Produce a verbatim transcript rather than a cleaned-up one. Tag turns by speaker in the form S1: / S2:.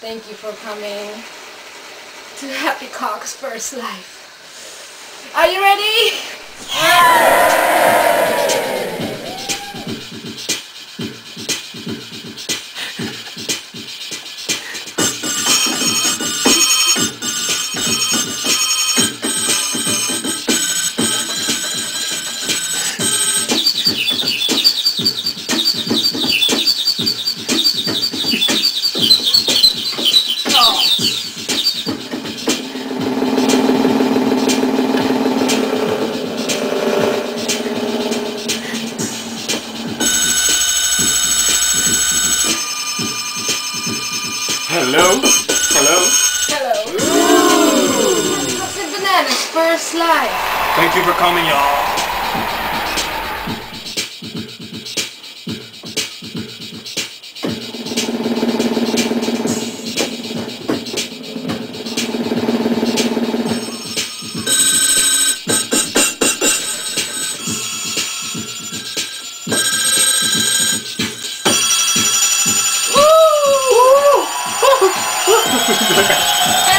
S1: Thank you for coming to Happy Cock's first life. Are you ready?
S2: Hello? Hello?
S1: Hello. Cocks and Banana's first life.
S2: Thank you for coming, y'all.
S1: Woo!